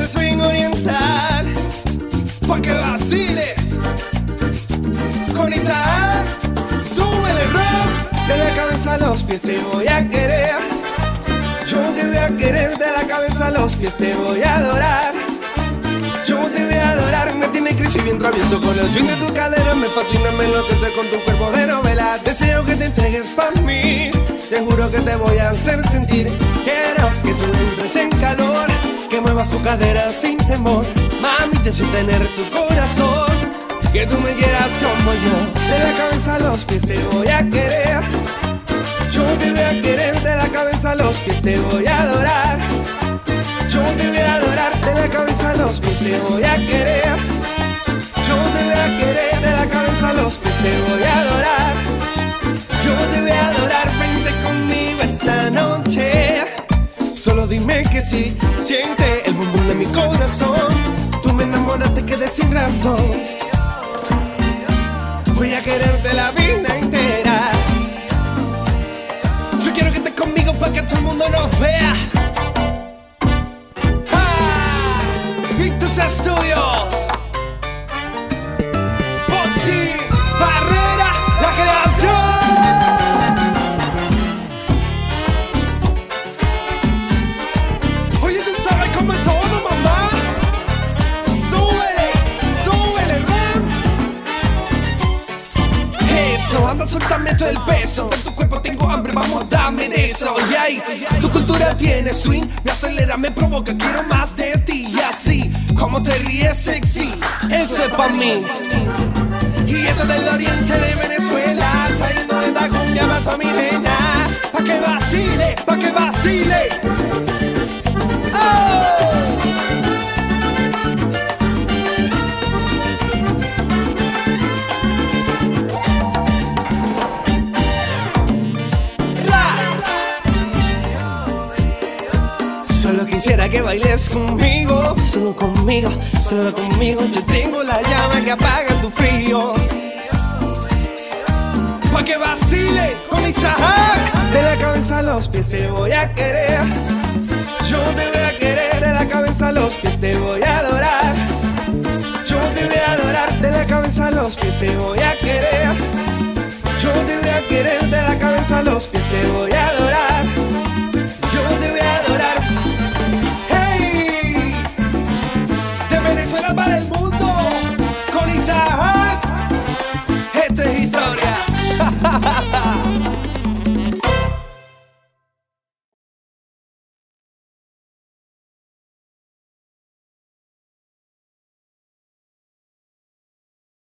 de swing oriental, pa' que vaciles con Isaac. Sube el rock de la cabeza a los pies, te voy a querer. Yo te voy a querer de la cabeza a los pies, te voy a adorar. Yo te voy a adorar, me tiene crisis bien travieso con el swing de tu cadera. Me fascina, me enloquece con tu cuerpo de novela. Deseo que te entregues pa' mí, te juro que te voy a hacer sentir. Quiero que tú entres en calor, que muevas tu cadera sin temor. Mami, deseo tener tu corazón, que tú me quieras como yo. De la cabeza a los pies te voy a querer. Yo te voy a querer de la cabeza a los pies, te voy a adorar. Yo te voy a adorar de la cabeza a los pies, te voy a querer. Yo te voy a querer de la cabeza a los pies, te voy a adorar. Yo te voy a adorar, vente conmigo esta noche. Solo dime que sí, siente el boom boom de mi corazón. Tú me enamoras, te quedé sin razón. Voy a quererte la vida entera. Yo quiero que estés conmigo para que todo el mundo nos vea. Victus Studios, Pochi Barrera, la creación. Oye, tú sabes cómo es todo, mamá. Súbele, súbele, ven. Eso, anda, suéltame todo el peso de tu cuerpo, tengo hambre, vamos, dame de eso. Y ahí, tu cultura tiene swing, me acelera, me provoca, quiero más de ti. Y así, como te ríes sexy, eso es pa' mí. Y esto del oriente de Venezuela, trayendo esta cumbia para toda mi nena, pa' que vacile, pa' que vacile. ¡Oh! Solo quisiera que bailes conmigo, solo conmigo, solo conmigo. Yo tengo la llama que apaga tu frío. Pa' que vacile con Isaac. De la cabeza a los pies te voy a querer. Yo te voy a querer de la cabeza a los pies, te voy a adorar. Yo te voy a adorar de la cabeza a los pies, te voy a querer. Yo te voy a querer de la cabeza a los pies, te voy a